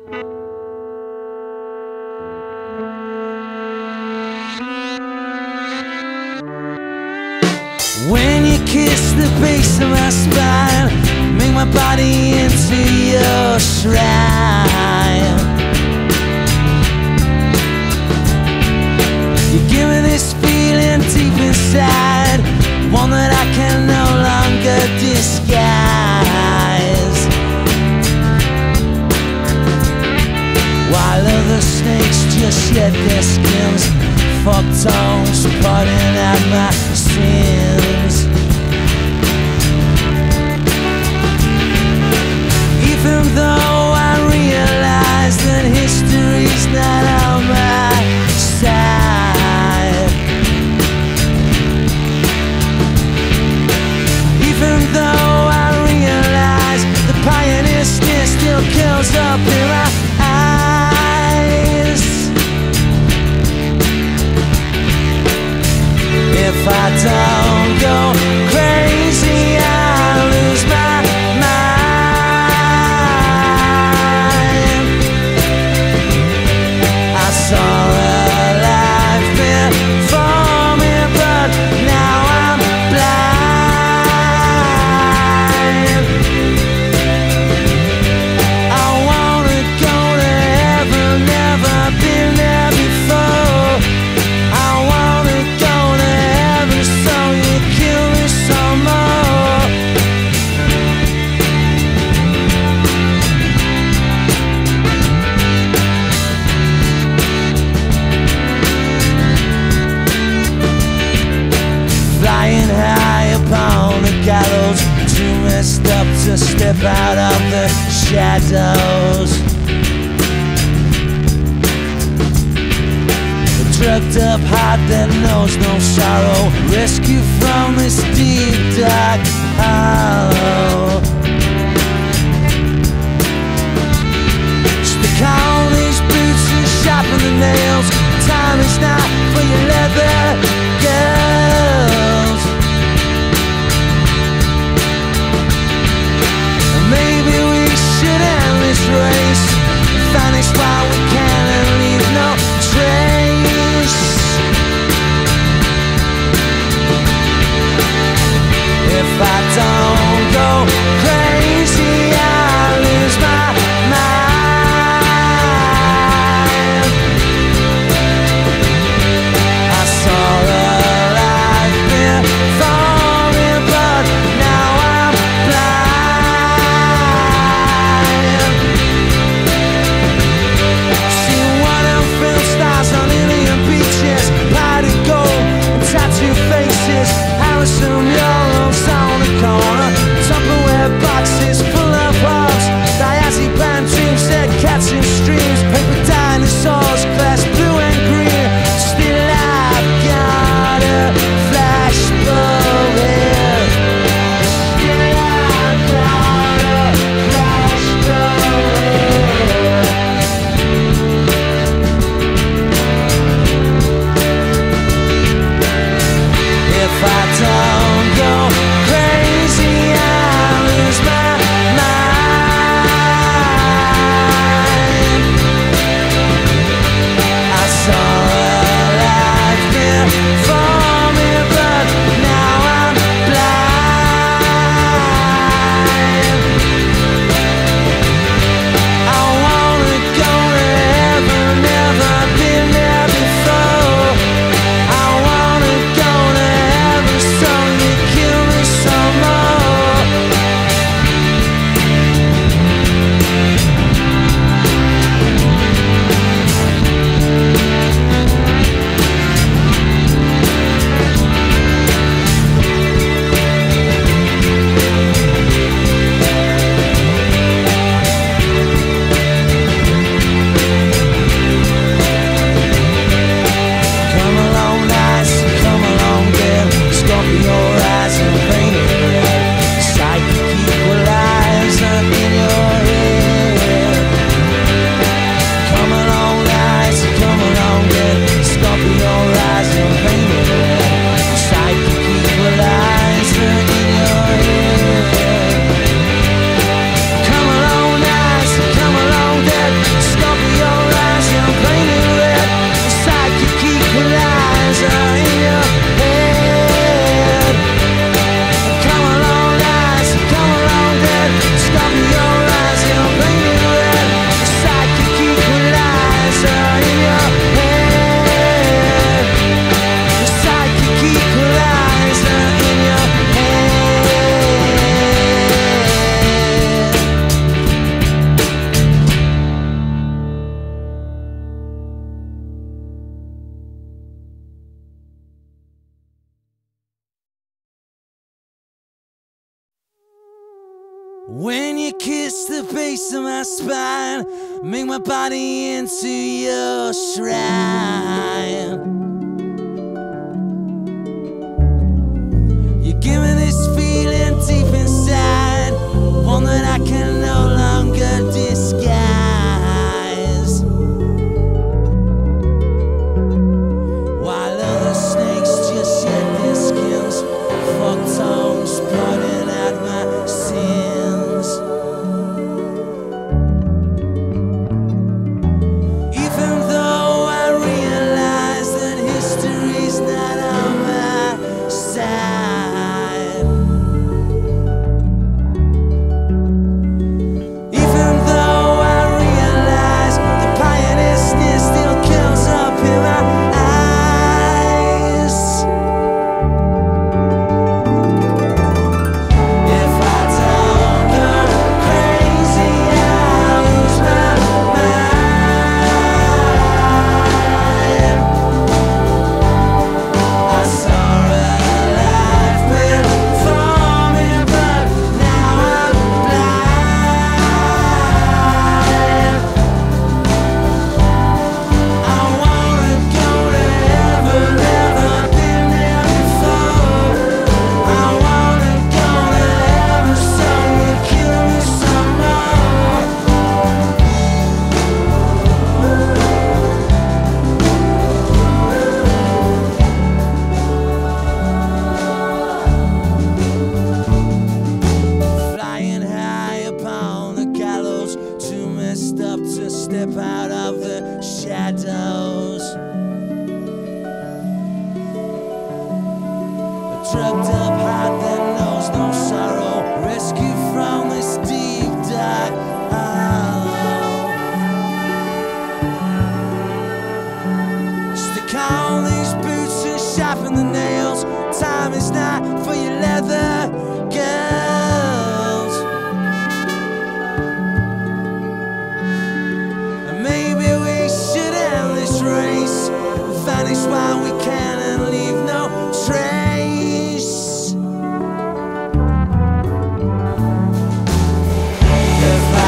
When you kiss the base of my spine, make my body into your shrine. You give me this feeling deep inside, one that I can no longer disguise. While other snakes just shed their skins, fuck tongues putting out my sins. Even though I realize that history's not on my side, even though I realize the pioneer sneer still curls up in my eyes, if I don't go crazy, I'll lose my mind. I saw a life before me, but now I'm blind. I wanna go to heaven, never been there before. I wanna go to heaven, so you kill me some more. Flying high upon the gallows, too messed up to step out of the shadows. A drugged up heart that knows no sorrow, rescue from this deep dark hollow. Stick on these boots and sharpen the nails. Time is not for your leather girls. Maybe we should end this race, vanish while we can and leave no trace. If I don't go crazy, I'll lose my mind. When you kiss the base of my spine, make my body into your shrine. You give me this feeling deep inside, one that I can no longer disguise. While other snakes just shed their skins, fuck tongues blotting out my sins. Even though I realize that history's not on my side, even though I realize the pioneer still comes up in my eyes. If I don't go crazy, I'll lose my mind. I saw a life before me, but now I'm blind. I wanna go to heaven, never been there before. I wanna go to heaven, so you kill me some more. Flying high upon the gallows, too messed up to step out of the shadows. A drugged up heart that knows no sorrow, rescue from this deep dark hollow. Stick on these boots and sharpen the nails. Time is not for your leather girls. And maybe we should end this race, vanish while we can and leave no trace. If I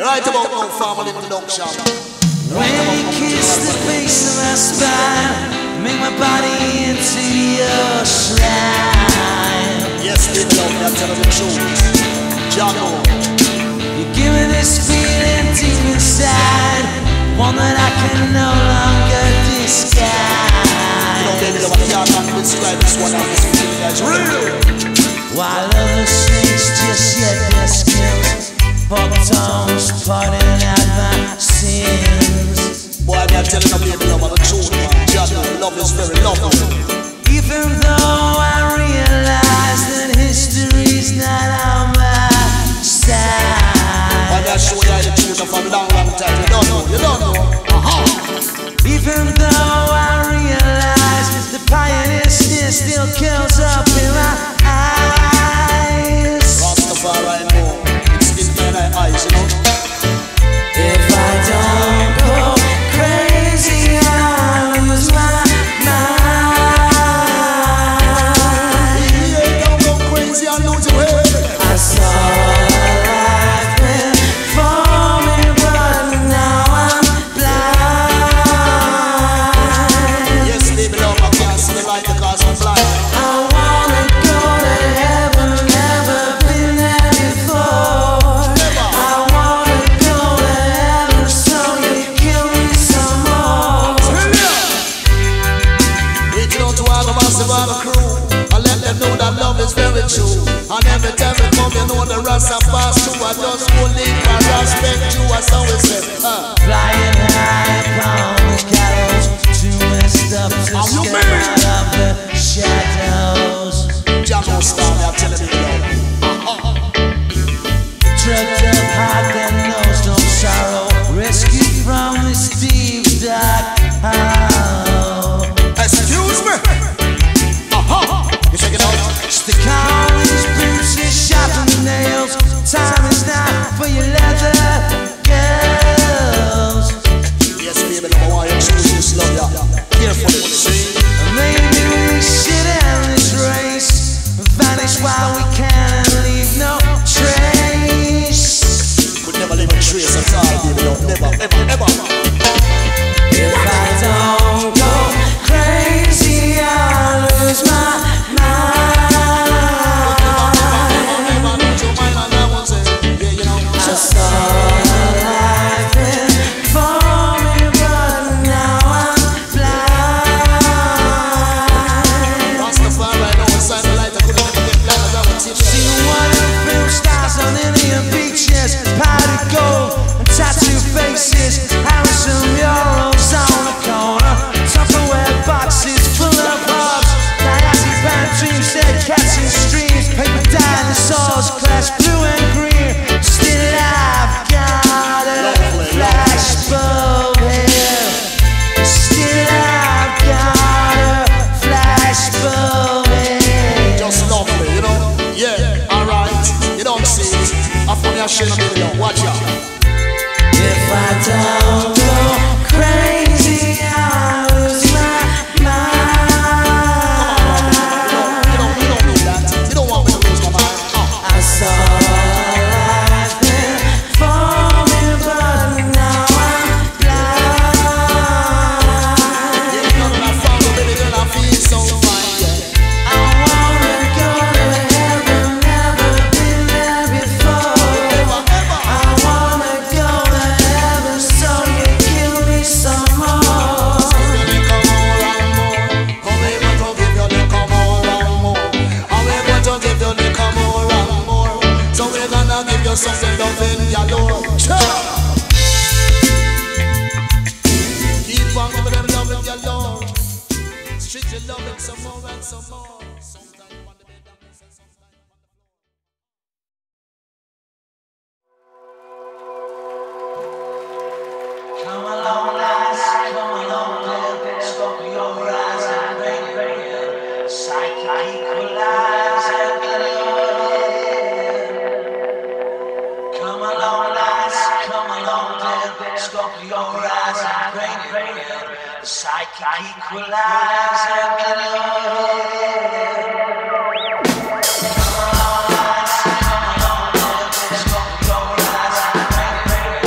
Right about no formal introduction. When you kiss the base of my spine, make my body into your shrine. Yes, people out there telling the truth. Jano. You give me this feeling deep inside, one that I can no longer disguise. You know, baby, I can't describe this one on this feeling that's real. While others things just yet their skills, pop tongues parting out my sins. Boy, I'm telling you, baby, love on the truth, man. Jano, love is very lovely. Even though I realize that history's not on my side. I'm not sure you the truth for a long, long time. You don't know, you don't know. Even though I realize the pioneer still kills up in my eyes. Rastafari, no, it's in my eyes, you know. If I don't go crazy, I lose my mind. Yeah, don't go crazy, I lose your head. I saw life before me, but now I'm blind. Yes, baby, love, I can't see the light because I'm blind. I wanna go to heaven, never been there before. I wanna go to heaven, so you kill me some more. Reach out to all the massive of the crew and let them know that love is very true. And every time we come, you know the rest are pass through. I just won't leave my respect you, as always say. Flying high upon the gallows, too messed up to step out of the shadows. Jano star, I'm telling you, Drugged up, heart that knows no sorrow, rescued from this deep dark hole. excuse me. You check it out. Stick on these boots and sharpen the nails. Time is not for your leather girls. Yes, baby, number one, you choose this love, yeah. Carefully, see. Maybe we should end this race, vanish while we can and leave no trace. We'd never leave a trace at all, baby, no, never, ever, ever. If I don't go crazy, I'll lose my mind. Never lose your mind, and I won't say, yeah, you know. I saw life before me, but now I'm blind. Rastafari, no one sign the light, I couldn't never get blind as I would teach you. See one of film stars on Indian beaches, powdered gold and tattooed faces, Harrison murals on the corner, Tupperware boxes full of hugs, diazepam dreams, dead cats in streams, paper dinosaurs, class blue and green. Still I've got a flashbulb here. Still I've got a flashbulb here. Just lovely, you know. Yeah, alright. You don't see it. I'm from your shit, baby, watch out. If I don't go crazy, I'll lose my mind. You don't need that. You don't want me to lose my mind. I saw life before me, but now I'm blind. Yeah, you know that I found you, baby girl, I feel so fine, yeah. I wanna go to heaven, never been there before. I wanna go to heaven, so you kill me some more. So we're gonna give you something loving, your Lord. Keep on giving them loving, your Lord. Street you loving some more and some more. Sometime on the bed, and sometime on the floor. Come along, lads, come along, girl. Stroke your eyes and bring psychic equalize and get your head. Come along, lads, come along, girl. Stroke your eyes and bring psychic equalize and get your head. Come along, lads, come along, girl. Stroke your eyes and bring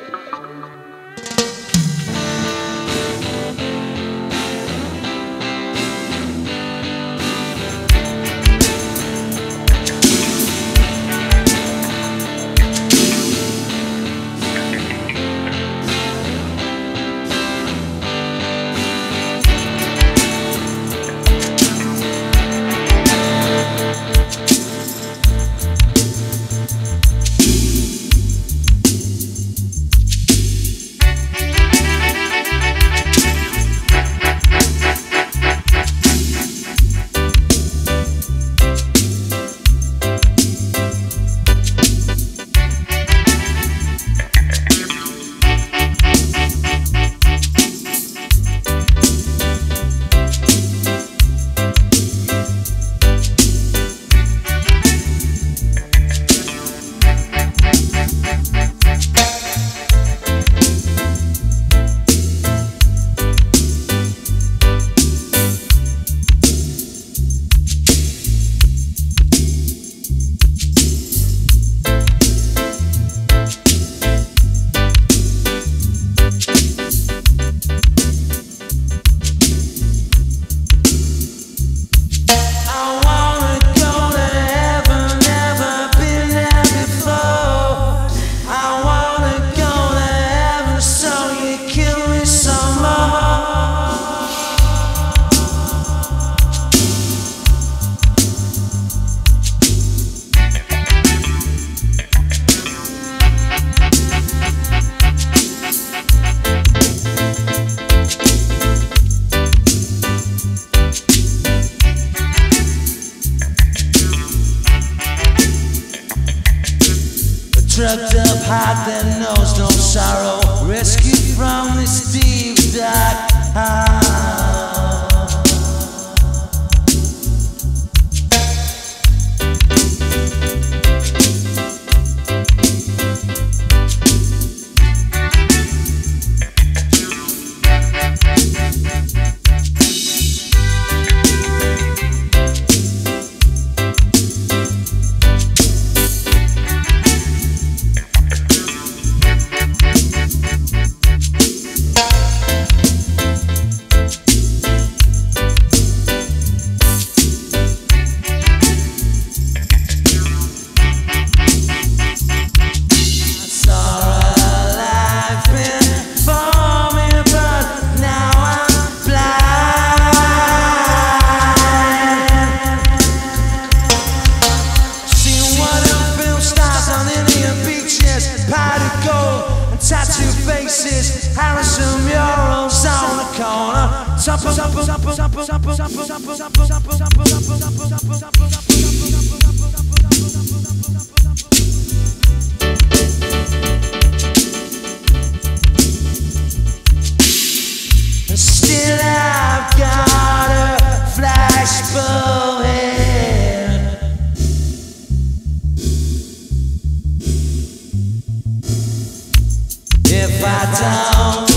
Trucked up heart that knows no sorrow, rescued from this deep dark heart. Tattoo faces, Harrison murals on the corner. Still I've got a flashbulb head. If I don't